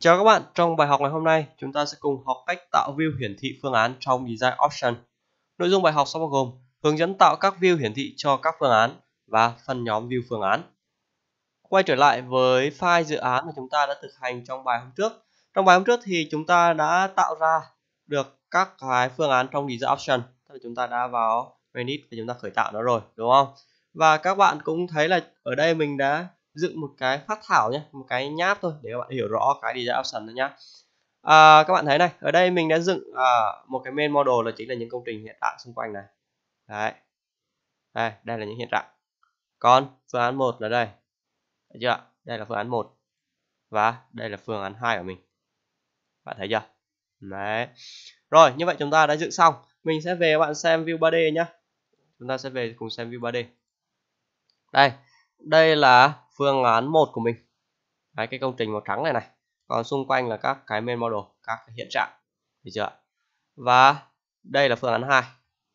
Chào các bạn, trong bài học ngày hôm nay chúng ta sẽ cùng học cách tạo view hiển thị phương án trong Design Option. Nội dung bài học sẽ bao gồm hướng dẫn tạo các view hiển thị cho các phương án và phân nhóm view phương án. Quay trở lại với file dự án mà chúng ta đã thực hành trong bài hôm trước. Trong bài hôm trước thì chúng ta đã tạo ra được các cái phương án trong Design Option. Tức là chúng ta đã vào Remit và chúng ta khởi tạo nó rồi, đúng không? Và các bạn cũng thấy là ở đây mình đã dựng một cái phác thảo nhé, một cái nháp thôi để các bạn hiểu rõ cái Design Option đó nhé. Các bạn thấy này, ở đây mình đã dựng một cái main model là chính là những công trình hiện trạng xung quanh này. Đấy. Đây là những hiện trạng. Còn phương án 1 là đây. Thấy chưa? Đây là phương án 1 và đây là phương án 2 của mình. Bạn thấy chưa? Đấy. Rồi, như vậy chúng ta đã dựng xong. Mình sẽ về các bạn xem view 3D nhé. Chúng ta sẽ về cùng xem view 3D. Đây là phương án 1 của mình. Đấy, cái công trình màu trắng này này. Còn xung quanh là các cái main model, các cái hiện trạng. Thấy chưa? Và đây là phương án 2.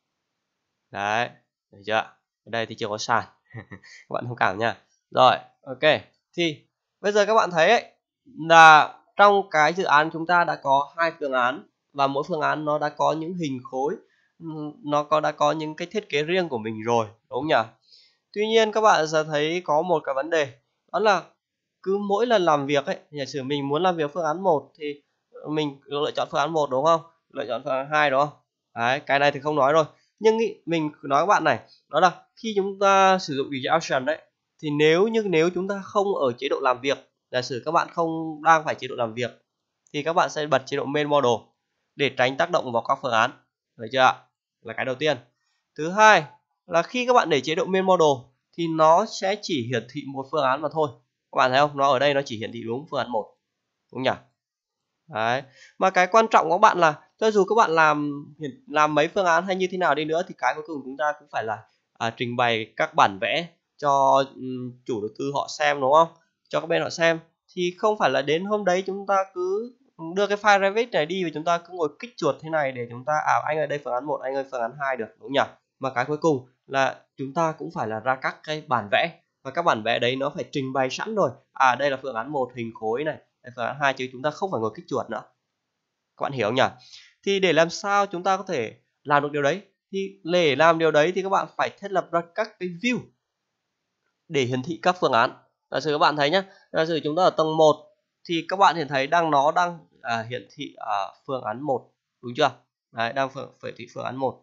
Đấy, thấy chưa? Ở đây thì chưa có sàn. Các bạn thông cảm nha. Rồi, ok. Thì bây giờ các bạn thấy ấy, là trong cái dự án chúng ta đã có 2 phương án và mỗi phương án nó đã có những hình khối, nó đã có những cái thiết kế riêng của mình rồi, đúng không nhỉ? Tuy nhiên các bạn sẽ thấy có một cái vấn đề, đó là cứ mỗi lần làm việc ấy, giả sử mình muốn làm việc phương án 1 thì mình lựa chọn phương án 1 đúng không? Lựa chọn phương án 2 đúng không? Đấy, cái này thì không nói rồi. Nhưng mình nói các bạn này, đó là khi chúng ta sử dụng Design Option đấy, thì nếu chúng ta không ở chế độ làm việc, giả sử các bạn không đang phải chế độ làm việc, thì các bạn sẽ bật chế độ Main Model để tránh tác động vào các phương án. Được chưa ạ? Là cái đầu tiên. Thứ hai là khi các bạn để chế độ Main Model thì nó sẽ chỉ hiển thị một phương án mà thôi. Các bạn thấy không? Nó ở đây nó chỉ hiển thị đúng phương án 1. Đúng nhỉ? Đấy. Mà cái quan trọng của các bạn là cho dù các bạn làm mấy phương án hay như thế nào đi nữa thì cái cuối cùng chúng ta cũng phải là trình bày các bản vẽ cho chủ đầu tư họ xem, đúng không? Cho các bên họ xem. Thì không phải là đến hôm đấy chúng ta cứ đưa cái file Revit này đi và chúng ta cứ ngồi kích chuột thế này để chúng ta anh ơi đây phương án 1, anh ơi phương án 2 được, đúng nhỉ? Mà cái cuối cùng là chúng ta cũng phải là ra các cái bản vẽ, và các bản vẽ đấy nó phải trình bày sẵn rồi. Đây là phương án 1 hình khối này, đây phương án 2, chứ chúng ta không phải ngồi kích chuột nữa. Các bạn hiểu không nhỉ? Thì để làm sao chúng ta có thể làm được điều đấy, thì để làm điều đấy thì các bạn phải thiết lập ra các cái view để hiển thị các phương án. Giả sử các bạn thấy nhé, giả sử chúng ta ở tầng 1 thì các bạn hiện thấy nó đang hiển thị phương án 1, đúng chưa? Đấy, đang hiển thị phương án 1.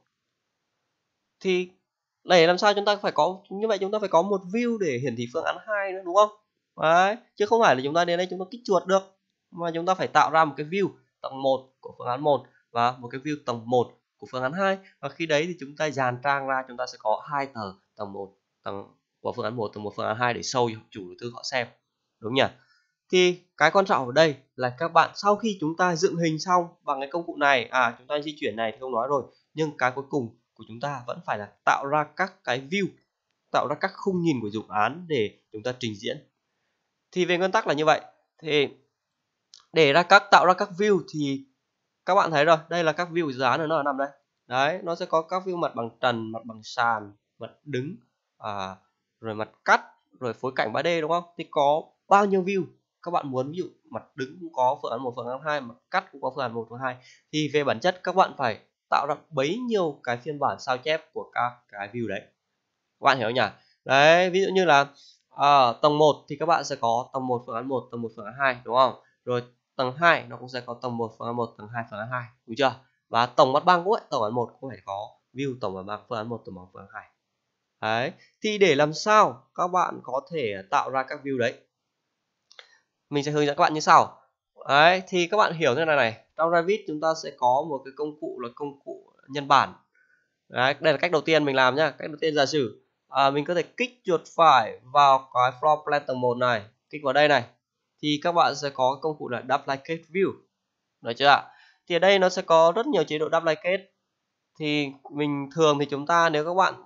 Thì để làm sao chúng ta phải có như vậy, chúng ta phải có một view để hiển thị phương án 2 nữa, đúng không? Đấy, chứ không phải là chúng ta đến đây chúng ta kích chuột được, mà chúng ta phải tạo ra một cái view tầng 1 của phương án 1 và một cái view tầng 1 của phương án 2, và khi đấy thì chúng ta dàn trang ra, chúng ta sẽ có hai tờ tầng 1 tầng của phương án 1, tầng 1 phương án 2 để show cho chủ đầu tư họ xem, đúng nhỉ? Thì cái quan trọng ở đây là các bạn sau khi chúng ta dựng hình xong bằng cái công cụ này, chúng ta di chuyển này thì không nói rồi, nhưng cái cuối cùng của chúng ta vẫn phải là tạo ra các cái view, tạo ra các khung nhìn của dự án để chúng ta trình diễn. Thì về nguyên tắc là như vậy. Thì để tạo ra các view thì các bạn thấy rồi, đây là các view của dự án, nó nằm đây. Đấy, nó sẽ có các view mặt bằng trần, mặt bằng sàn, mặt đứng, rồi mặt cắt, rồi phối cảnh 3D, đúng không? Thì có bao nhiêu view các bạn muốn, ví dụ mặt đứng cũng có phương án 1, phương án 2, mặt cắt cũng có phương án 1, phương án 2. Thì về bản chất các bạn phải tạo ra bấy nhiêu cái phiên bản sao chép của các cái view đấy. Các bạn hiểu nhỉ? Đấy, ví dụ như là tầng 1 thì các bạn sẽ có tầng 1 phương án 1, tầng 1 phương án 2, đúng không? Rồi tầng 2 nó cũng sẽ có tầng 1 phương án 1, tầng 2 phương án 2, đúng chưa? Và tổng mặt bằng cũng vậy, tổng án 1 cũng phải có view tổng mặt bằng phương án 1, tổng mặt bằng phương án 2. Đấy, thì để làm sao các bạn có thể tạo ra các view đấy, mình sẽ hướng dẫn các bạn như sau. Đấy, thì các bạn hiểu thế này này, trong Revit chúng ta sẽ có một cái công cụ là công cụ nhân bản. Đấy, đây là cách đầu tiên mình làm nhá. Cách đầu tiên, giả sử mình có thể kích chuột phải vào cái floor plan tầng 1 này, kích vào đây này, thì các bạn sẽ có công cụ là Duplicate View, được chưa ạ? Thì ở đây nó sẽ có rất nhiều chế độ Duplicate. Thì mình thường thì chúng ta, nếu các bạn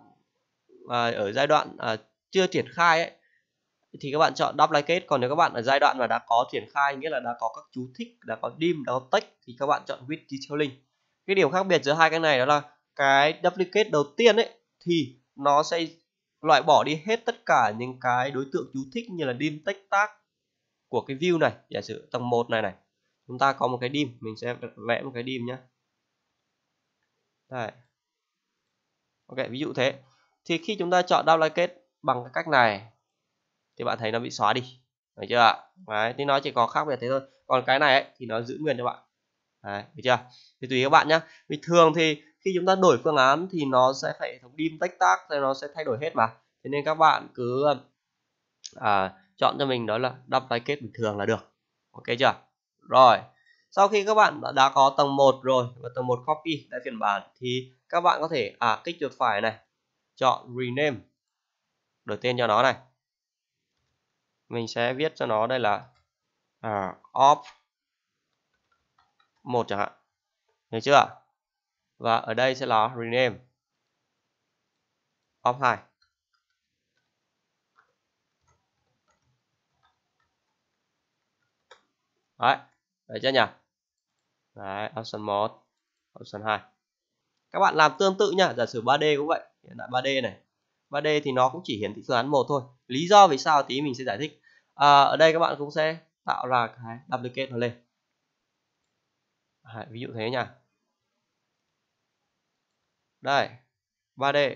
ở giai đoạn chưa triển khai ấy, thì các bạn chọn Duplicate. Còn nếu các bạn ở giai đoạn mà đã có triển khai, nghĩa là đã có các chú thích, đã có dim, đã có text, thì các bạn chọn With Detailing. Cái điểm khác biệt giữa hai cái này đó là cái Duplicate đầu tiên ấy thì nó sẽ loại bỏ đi hết tất cả những cái đối tượng chú thích như là dim, text, tag của cái view này. Giả sử tầng 1 này này, chúng ta có một cái dim, mình sẽ vẽ một cái dim nhé. Đây. Ok, ví dụ thế. Thì khi chúng ta chọn duplicate bằng cái cách này thì bạn thấy nó bị xóa đi, được chưa ạ? Đấy, thì nó chỉ có khác biệt thế thôi. Còn cái này ấy, thì nó giữ nguyên cho bạn. Đấy, được chưa? Thì tùy các bạn nhé. Vì thường thì khi chúng ta đổi phương án thì nó sẽ phải hệ thống dim tách tác, thì nó sẽ thay đổi hết mà. Thế nên các bạn cứ chọn cho mình đó là duplicate bình thường là được. Ok chưa? Rồi. Sau khi các bạn đã có tầng 1 rồi và tầng 1 copy tại phiên bản thì các bạn có thể kích chuột phải này, chọn rename, đổi tên cho nó này. Mình sẽ viết cho nó đây là off 1 chẳng hạn. Được chưa? Và ở đây sẽ là rename off 2. Đấy, được chưa nhỉ? Đấy, option 1, option 2. Các bạn làm tương tự nhá, giả sử 3D cũng vậy. Hiện tại 3D này. 3D thì nó cũng chỉ hiển thị phương án 1 thôi. Lý do vì sao tí mình sẽ giải thích. Ở đây các bạn cũng sẽ tạo ra cái duplicate nó lên. Đấy, ví dụ thế nha. Đây, 3D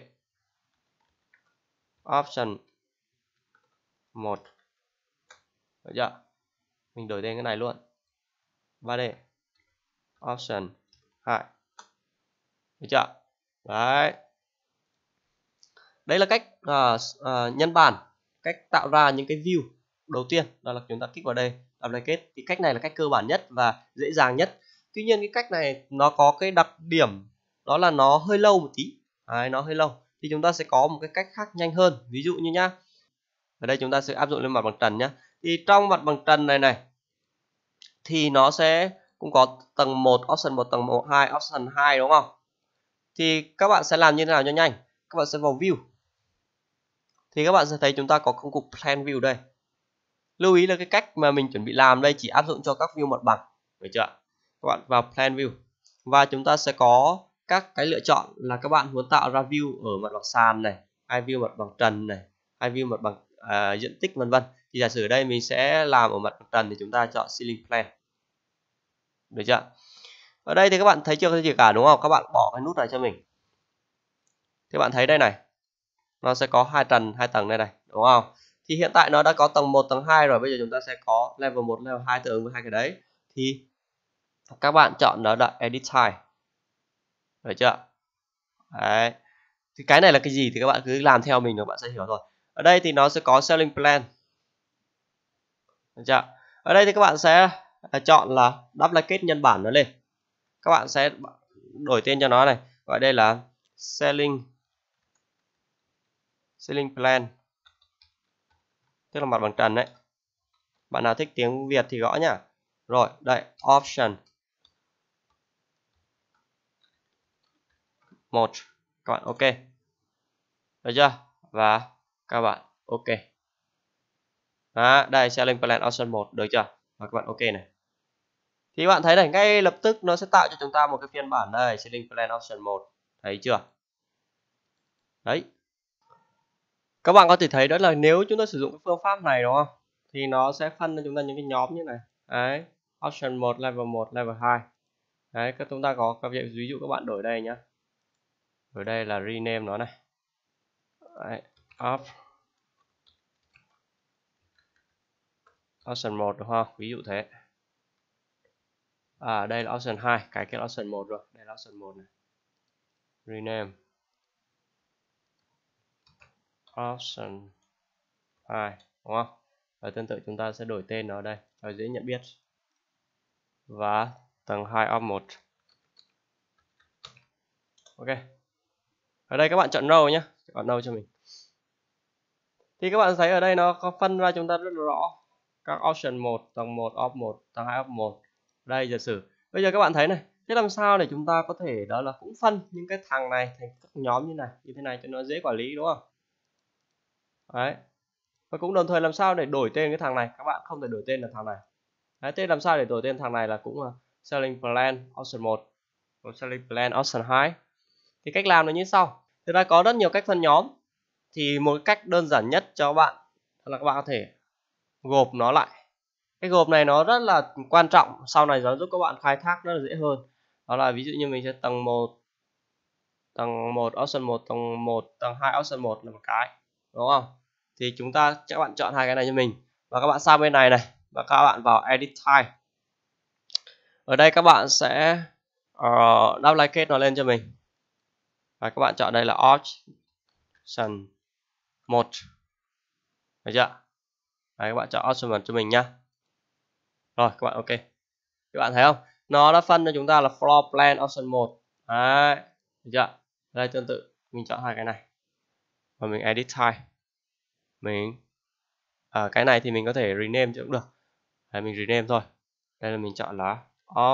option 1. Được chưa? Mình đổi tên cái này luôn. 3D option 2. Được chưa? Đấy. Đấy là cách nhân bản, cách tạo ra những cái view. Đầu tiên đó là chúng ta kích vào đây, duplicate. Thì cách này là cách cơ bản nhất và dễ dàng nhất. Tuy nhiên cái cách này nó có cái đặc điểm đó là nó hơi lâu một tí. Đấy, nó hơi lâu. Thì chúng ta sẽ có một cái cách khác nhanh hơn. Ví dụ như nhá. Ở đây chúng ta sẽ áp dụng lên mặt bằng trần nhá. Thì trong mặt bằng trần này thì nó sẽ cũng có tầng 1, option 1, tầng 1, 2, option 2 đúng không? Thì các bạn sẽ làm như thế nào cho nhanh? Các bạn sẽ vào view. Thì các bạn sẽ thấy chúng ta có công cụ plan view đây. Lưu ý là cái cách mà mình chuẩn bị làm đây chỉ áp dụng cho các view mặt bằng, được chưa? Các bạn vào plan view và chúng ta sẽ có các cái lựa chọn là các bạn muốn tạo ra view ở mặt bằng sàn này, hay view mặt bằng trần này, hay view mặt bằng diện tích vân vân. Thì giả sử ở đây mình sẽ làm ở mặt bằng trần thì chúng ta chọn ceiling plan, được chưa? Ở đây thì các bạn thấy chưa có gì cả đúng không? Các bạn bỏ cái nút này cho mình. Thì bạn thấy đây này, nó sẽ có hai tầng đây này, đúng không? Thì hiện tại nó đã có tầng 1, tầng 2 rồi, bây giờ chúng ta sẽ có level 1, level 2 tương ứng với hai cái đấy. Thì các bạn chọn đó là edit type. Được chưa? Đấy. Thì cái này là cái gì thì các bạn cứ làm theo mình là bạn sẽ hiểu rồi. Ở đây thì nó sẽ có selling plan. Được chưa? Ở đây thì các bạn sẽ chọn là duplicate nhân bản nó lên. Các bạn sẽ đổi tên cho nó này, gọi đây là selling plan, tức là mặt bằng trần đấy. Bạn nào thích tiếng Việt thì gõ nhá. Rồi, đây, option 1. Các bạn ok. Được chưa? Và các bạn ok. Đó, đây selling plan option 1, được chưa? Và các bạn ok này. Thì bạn thấy này, ngay lập tức nó sẽ tạo cho chúng ta một cái phiên bản đây, selling plan option 1. Thấy chưa? Đấy. Các bạn có thể thấy đó là nếu chúng ta sử dụng cái phương pháp này đúng không? Thì nó sẽ phân cho chúng ta những cái nhóm như này. Đấy, option 1, level 1, level 2. Đấy, các chúng ta có các ví dụ các bạn đổi đây nhá. Ở đây là rename nó này. Đấy, option 1 đúng không? Ví dụ thế. Đây là option 2, cái kia là option 1 rồi. Đây là option 1 này. Rename option 2 đúng không? Và tương tự chúng ta sẽ đổi tên nó đây cho dễ nhận biết. Và tầng 2 op 1. Ok. Ở đây các bạn chọn no nhé, chọn no cho mình. Thì các bạn thấy ở đây nó có phân ra chúng ta rất là rõ các option 1, tầng 1 op 1, tầng 2 op 1. Đây giả sử bây giờ các bạn thấy này, thế làm sao để chúng ta có thể đó là cũng phân những cái thằng này thành các nhóm như thế này cho nó dễ quản lý đúng không? Đấy. Và cũng đồng thời làm sao để đổi tên cái thằng này, các bạn không thể đổi tên là thằng này. Đấy, thế làm sao để đổi tên thằng này là cũng là selling plan option 1 và selling plan option 2. Thì cách làm là như sau. Thực ra có rất nhiều cách phân nhóm. Thì một cách đơn giản nhất cho các bạn là các bạn có thể gộp nó lại. Cái gộp này nó rất là quan trọng, sau này nó giúp các bạn khai thác rất là dễ hơn. Đó là ví dụ như mình sẽ tầng 1 option 1, tầng 1, tầng 2 option 1 là một cái, đúng không? Thì các bạn chọn hai cái này cho mình và các bạn sang bên này này và các bạn vào edit type. Ở đây các bạn sẽ double click nó lên cho mình. Và các bạn chọn đây là option 1. Được chưa? Đấy, các bạn chọn option 1 cho mình nhá. Rồi các bạn ok. Các bạn thấy không? Nó đã phân cho chúng ta là floor plan option 1. Đấy, được chưa? Đây tương tự mình chọn hai cái này. Và mình edit type. Mình cái này thì mình có thể rename cũng được. Đấy, mình rename thôi. Đây là mình chọn là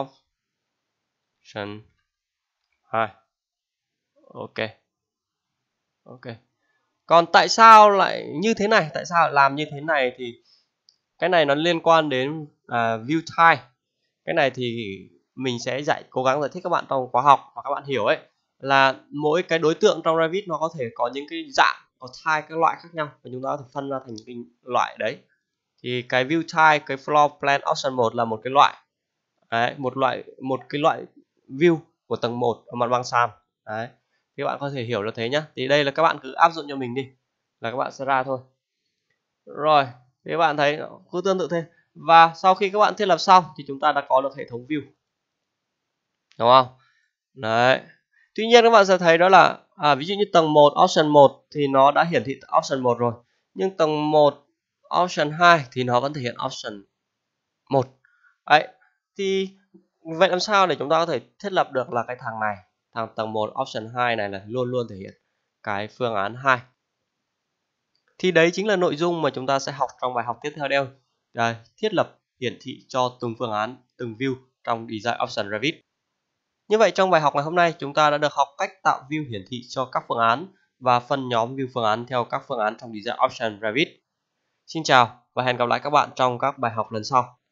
option 2. Ok. Ok. Còn tại sao lại như thế này? Tại sao làm như thế này thì cái này nó liên quan đến view type. Cái này thì mình sẽ cố gắng giải thích các bạn trong khóa học và các bạn hiểu ấy, là mỗi cái đối tượng trong Revit nó có thể có những cái dạng, có type các loại khác nhau và chúng ta có thể phân ra thành những cái loại đấy. Thì cái view type, cái floor plan option 1 là một cái loại. Đấy, một cái loại view của tầng 1 ở mặt bằng sàn. Đấy. Thì các bạn có thể hiểu là thế nhá. Thì đây là các bạn cứ áp dụng cho mình đi là các bạn sẽ ra thôi. Rồi, thì các bạn thấy cứ tương tự thế. Và sau khi các bạn thiết lập xong thì chúng ta đã có được hệ thống view. Đúng không? Đấy. Tuy nhiên các bạn sẽ thấy đó là ví dụ như tầng 1 option 1 thì nó đã hiển thị option 1 rồi. Nhưng tầng 1 option 2 thì nó vẫn thể hiện option 1. Đấy. Thì vậy làm sao để chúng ta có thể thiết lập được là cái thằng này, thằng tầng 1 option 2 này là luôn luôn thể hiện cái phương án 2. Thì đấy chính là nội dung mà chúng ta sẽ học trong bài học tiếp theo đây. Thiết lập hiển thị cho từng phương án, từng view trong Design Option Revit. Như vậy trong bài học ngày hôm nay chúng ta đã được học cách tạo view hiển thị cho các phương án và phân nhóm view phương án theo các phương án trong Design Option Revit. Xin chào và hẹn gặp lại các bạn trong các bài học lần sau.